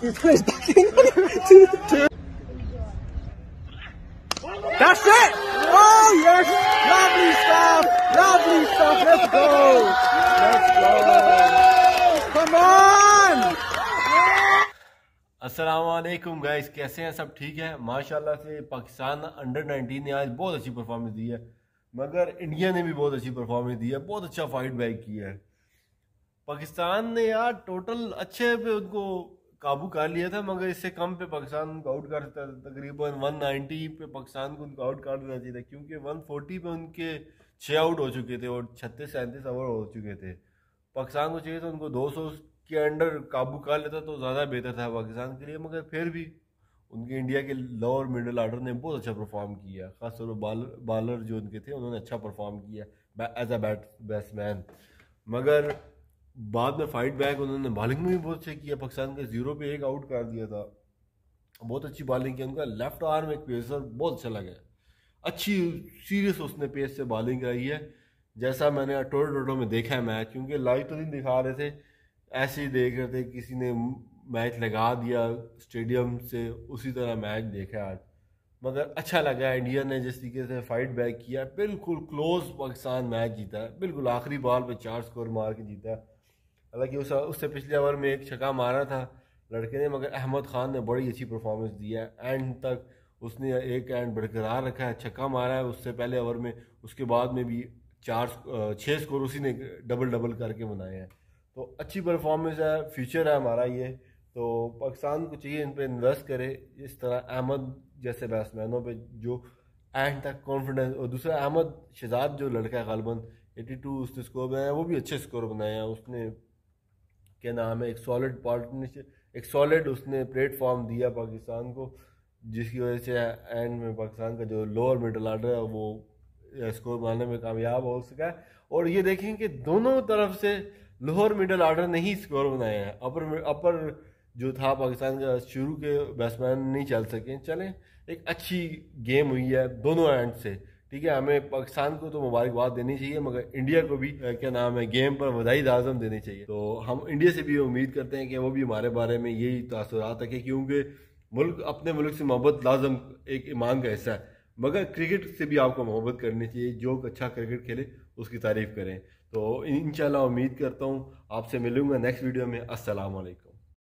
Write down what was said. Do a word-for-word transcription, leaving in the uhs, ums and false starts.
That's it! Oh yes! Lovely stuff! Lovely stuff! Let's go! Let's go! Come on! अस्सलाम वालेकुम guys, कैसे हैं? सब ठीक है माशाल्लाह से। पाकिस्तान अंडर नाइनटीन ने आज बहुत अच्छी परफॉर्मेंस दी है, मगर इंडिया ने भी बहुत अच्छी परफॉर्मेंस दी है। बहुत अच्छा फाइट बैक किया है पाकिस्तान ने यार। टोटल अच्छे पे उनको काबू कर लिया था, मगर इससे कम पे पाकिस्तान उनको आउट कर सकता था। तकरीबन एक सौ नब्बे पे पाकिस्तान को उनको आउट कर देना चाहिए था, क्योंकि एक सौ चालीस पे उनके छः आउट हो चुके थे और छत्तीस सैंतीस ओवर हो चुके थे। पाकिस्तान को चाहिए था उनको दो सौ के अंडर काबू कर लेता तो ज़्यादा बेहतर था पाकिस्तान के लिए, मगर फिर भी उनके इंडिया के लोअर मिडिल आर्डर ने बहुत अच्छा परफॉर्म किया। खासतौर पर बालर बालर जो उनके थे उन्होंने अच्छा परफॉर्म किया एज अ बैट बैट्समैन। मगर बाद में फाइट बैक उन्होंने बॉलिंग में भी बहुत अच्छा किया। पाकिस्तान के जीरो पे एक आउट कर दिया था, बहुत अच्छी बॉलिंग की। उनका लेफ्ट आर्म एक पेसर बहुत अच्छा लगा, अच्छी सीरियस उसने पेस से बॉलिंग कराई है, जैसा मैंने टोटो टोटो में देखा है मैच। क्योंकि लाइव तो नहीं दिखा रहे थे, ऐसे ही देख रहे थे, किसी ने मैच लगा दिया स्टेडियम से, उसी तरह मैच देखा आज। मगर अच्छा लगा इंडिया ने जिस तरीके से फाइट बैक किया। बिल्कुल क्लोज पाकिस्तान मैच जीता है, बिल्कुल आखिरी बॉल पे चार स्कोर मार के जीता है। हालांकि उस उससे पिछले ओवर में एक छक्का मारा था लड़के ने, मगर अहमद खान ने बड़ी अच्छी परफॉर्मेंस दी है। एंड तक उसने एक एंड बरकरार रखा है, छक्का मारा है उससे पहले ओवर में, उसके बाद में भी चार छः स्कोर उसी ने डबल डबल करके बनाए हैं। तो अच्छी परफॉर्मेंस है, फ्यूचर है हमारा ये। तो पाकिस्तान को चाहिए इन पर इन्वेस्ट करे, इस तरह अहमद जैसे बैट्समैनों पे जो एंड तक कॉन्फिडेंस। और दूसरा अहमद शहजाद जो लड़का है गालबन बयासी उसने स्कोर बनाया, वो भी अच्छे स्कोर बनाए हैं उसने। क्या नाम है, एक सॉलिड पार्टनरशिप, एक सॉलिड उसने प्लेटफॉर्म दिया पाकिस्तान को, जिसकी वजह से एंड में पाकिस्तान का जो लोअर मिडल आर्डर है वो स्कोर बनाने में कामयाब हो सका है। और ये देखें कि दोनों तरफ से लोअर मिडल आर्डर ने ही स्कोर बनाए हैं। अपर अपर जो था पाकिस्तान का शुरू के बैट्समैन नहीं चल सके। चलें, एक अच्छी गेम हुई है दोनों एंड से, ठीक है। हमें पाकिस्तान को तो मुबारकबाद देनी चाहिए, मगर इंडिया को भी क्या नाम है गेम पर वधाई आज़म देनी चाहिए। तो हम इंडिया से भी उम्मीद करते हैं कि वो भी हमारे बारे में यही तासुरात रखें, क्योंकि मुल्क अपने मुल्क से मोहब्बत लाजम एक ईमान का हिस्सा है। मगर क्रिकेट से भी आपको मोहब्बत करनी चाहिए, जो अच्छा क्रिकेट खेले उसकी तारीफ करें। तो इंशाल्लाह उम्मीद करता हूँ आपसे मिलूंगा नेक्स्ट वीडियो में। अस्सलाम वालेकुम।